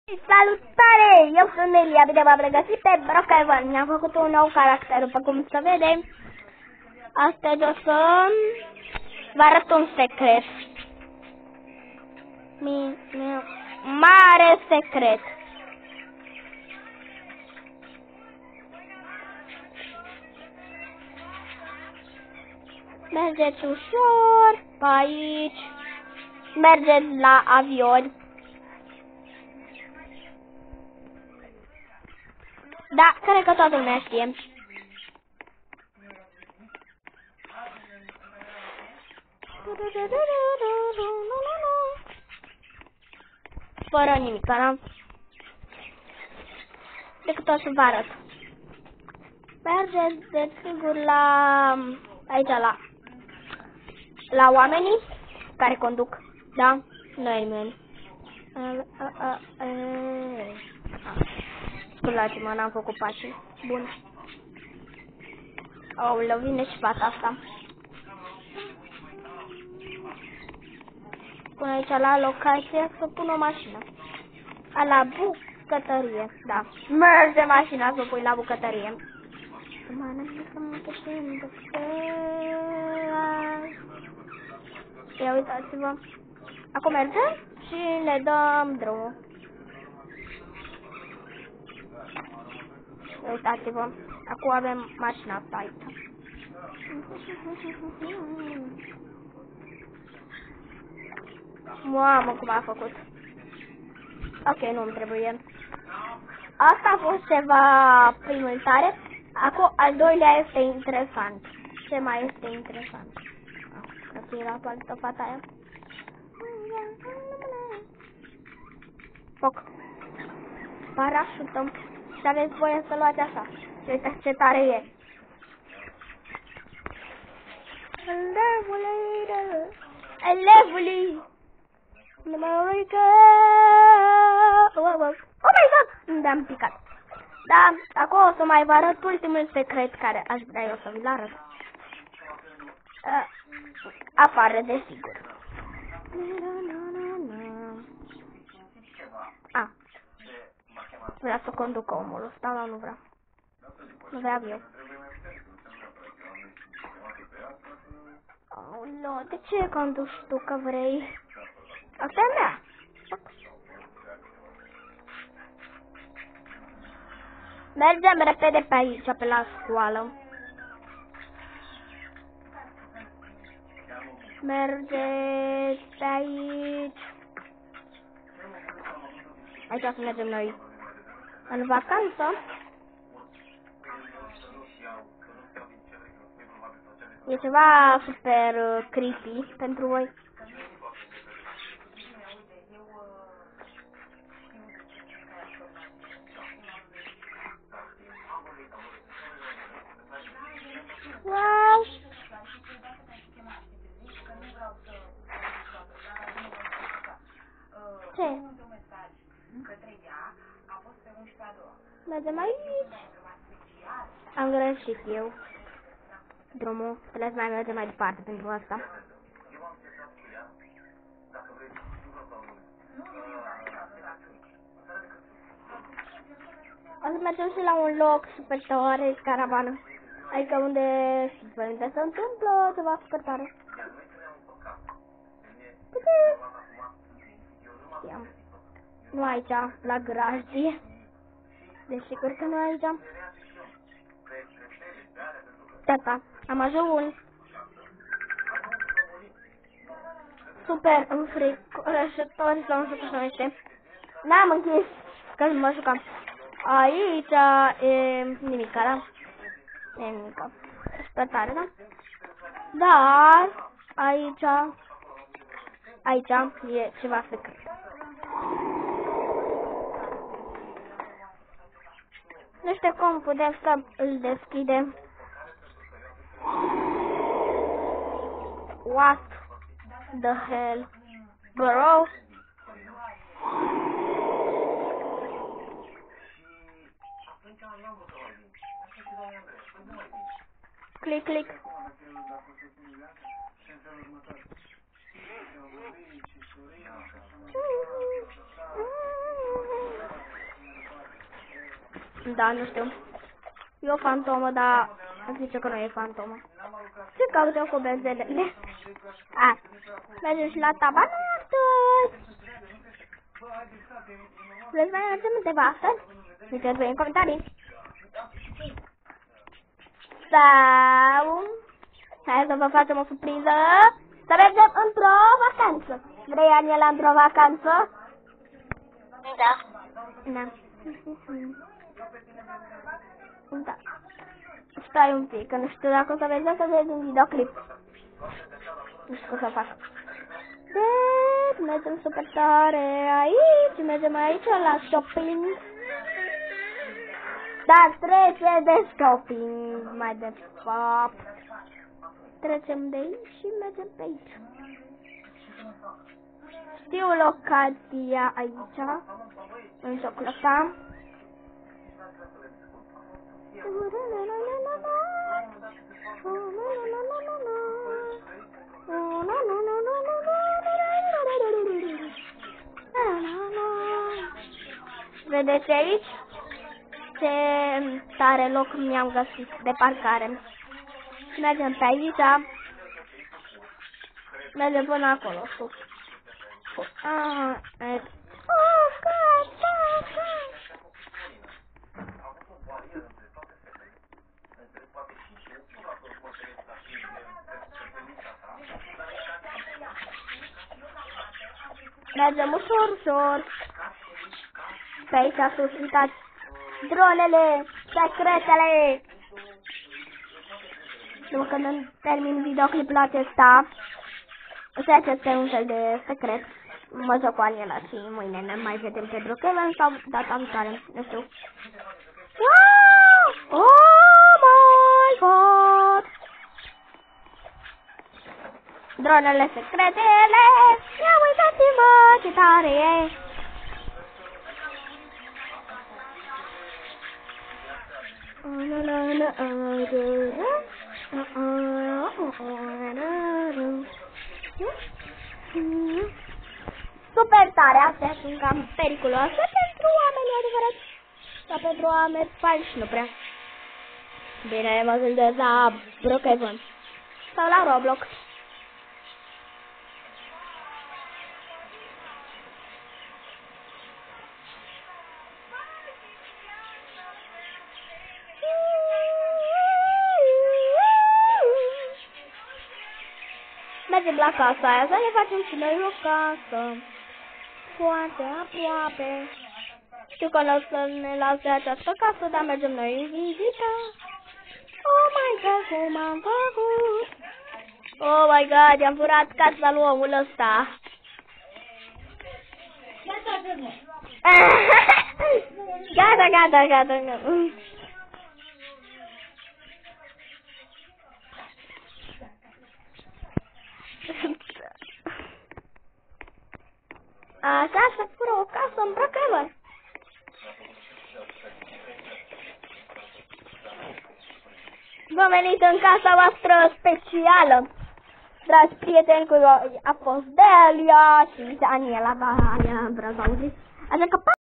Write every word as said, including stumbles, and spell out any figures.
Salutare! Eu sunt Elia, bine v-am regăsit pe Brokeven. Mi-am făcut un nou caracter, după cum se vede. Astăzi o să vă arăt un secret. Mi, mi, mare secret. Mergeți ușor pe aici. Mergeți la avion. Da, cred că toată lumea știe. Fără nimic, da? Decât o să vă arăt. Mergeți, de sigur, la... aici, la... la oamenii care conduc, da? Nu e nimeni. Scuzați-mă, n-am făcut pașii. Bun. Aoleu, vine și fata asta. Pun aici la locație să pun o mașină. A la bucătărie, da. Merge mașina să o pui la bucătărie. Ia uitați-vă. Acum mergem și ne dăm drumul. Uitați-vă, acum avem mașina asta aici. Mamă, cum a făcut. Ok, nu-mi trebuie. Asta a fost ceva primul tare. Acum, al doilea este interesant. Ce mai este interesant? Cred că era toată fata aia. Foc. Parașutăm. Și aveți voie să luați așa. Și uitați ce tare e. Elevule, elevule. Oh my god! Mi-am picat. Da, acum o să mai vă arăt ultimul secret care aș vrea eu să vi-l arăt. Uh, afară, desigur. Ah. Vreau să conduc omul ăsta, dar nu vreau. Nu vreau eu. Aoleu, de ce conduci tu că vrei? Asta e mea. Mergem repede pe aici, pe la școală. Mergeți pe aici. Aici o să mergem noi. În vacanță. E ceva super uh, creepy pentru voi. Wow! Ce? Mergem aici. Am greșit eu drumul. Trebuie să mai mergem mai departe pentru asta. O să mergem și la un loc super tare, caravană. Adică unde unde se întâmplă ceva super tare. Ia. Nu aici, la grajdie. Desigur că nu aici. Tata, am ajuns. Super înfricoșător sau nu știu cum se numește. N-am închis, că nu mă jucam. Aici e nimica, da? E nimica. Super tare, da? Dar aici, aici e ceva secret. Nu știu cum putem să îl deschidem. What the hell, bro? Click, click. Da, nu știu. E o fantomă, dar îmi zice că nu e fantomă. Ce caut eu cu benzelele? A, mergem și la tabanată. Vreți să mergem undeva astăzi? Uite-ți voi în comentarii. Sau... hai să vă facem o surpriză. Să mergem într-o vacanță. Vrei, Aniela, într-o vacanță? Da. Da. Da. Stai un pic, că nu știu dacă o să vezi, să vezi un videoclip. Nu știu cum să fac. Deci, mergem super tare aici, mergem aici la shopping. Dar trece de shopping, mai de fapt. Trecem de aici și mergem pe aici. Știu locația aici, în jocul ăsta. Vedeți aici ce tare loc mi-am găsit de parcare. Mergem pe aici. Mergem până acolo sus. Ah, e... oh, God, God, God. Mergem ușor, ușor. Pe aici sus, uitați. Dronele, secretele. După când îmi termin videoclipul acesta, și acesta e un fel de secret. Mă joc cu Aniela și mâine ne mai vedem pe Brookhaven sau data viitoare, nu știu. Wow! Oh my God! Dronele secretele, ia uitați-vă ce tare e! Super tare, astea sunt cam periculoase pentru oameni adevărat. Sau pentru oameni falși, nu prea. Bine, mă gândesc la Brookhaven. Sau la Roblox. Mergem la casa aia, să ne facem și noi o casă. Foarte aproape. Știu că nu o să ne lase această casă, dar mergem noi în vizită. Oh my God, cum am făcut? Oh my God, i-am furat casa lui omul ăsta. Gata, gata, gata, gata. Așa să fură o casă în Brookhaven. Vă venit în casa voastră specială. Dragi prieteni, cu a fost Delia și Aniela, da, Aniela, vreau să auziți. Așa că